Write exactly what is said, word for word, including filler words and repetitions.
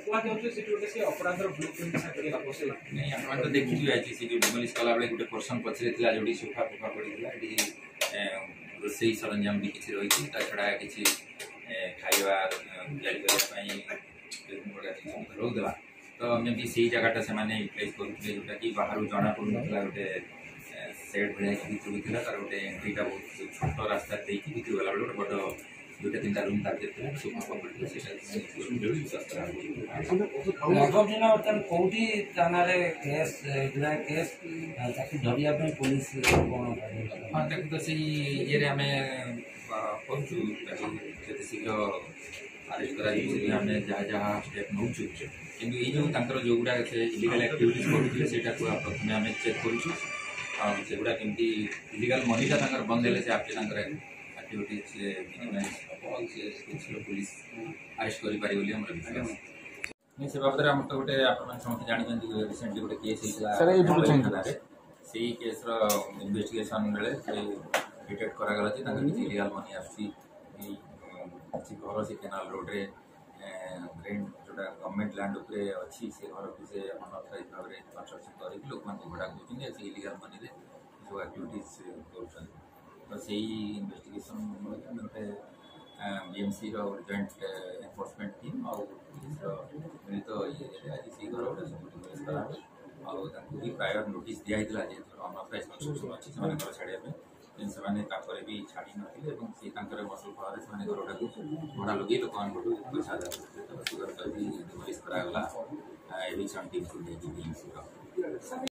नहीं आप तो देखी आज से जो डिमोलिश कला बेले गोटे पर्सन पछरे थिला जोडी सोफा फुफा पड़ीला एडी रोसई सरंजाम भी किछि रही ता छडा किछि खाइबा जारी करबा पई रोक देला तो हम भी सही जगहटा से माने यूटिलाइज करथले जोटा कि बाहर जना पड़ुनथला गोटे सेट भले कि थिला तार गोटे एंट्रीटा बहुत छोट रास्ता देकी भितर वाला बेले बड दुटा तीनटा रूम टार्गेट थिला सोफा पड़ीला सेटा लगभग दिन बर्तमान कौटी थाना केस केस ताकि धरिया पुलिस कौन हाँ ताकि तो से ये आम कर शीघ्र अरेस्ट करें जहाँ जहाँ स्टेप नौ कि ये जो जो गुड़ा से इलिगल एक्टिविटीज करुले से प्रथम आम चेक करुड़ा कमी इलिगल मनीटा बंद है से आपके एक्टिविटीज पुलिस अरेस्ट कर विश्वास नहीं से बाबद आम तो गोटे आप समस्त जानते रिसेंटली गोटे केस से केस इन्वेस्टिगेशन बेले डिटेक्ट करागला किसी इलिगल मनी आसी घर से केनाल रोड्रे ग्रेन जोटा गवर्नमेंट लैंड उपरे अच्छी से घर को से अनऑथराइज भाव में कंस्ट्रक्शन करके लोक भड़ा कर इलिगल मनी जो एक्टिविटीज कर तो से इन्वेस्टिगेशन गोटे बीएमसी जॉइंट एनफोर्समेंट टीम और मिलित ये आज से घर गोटे सब करा भी प्रायर नोटिस दिखाई अनऑथराइज कंस्ट्रक्शन अच्छी से घर छाड़ा से भी छाड़ी नथिले से मसल फल से घरटा को भड़ा लगे लोक पैसा डिमोलिश करागला एडिशन टीम को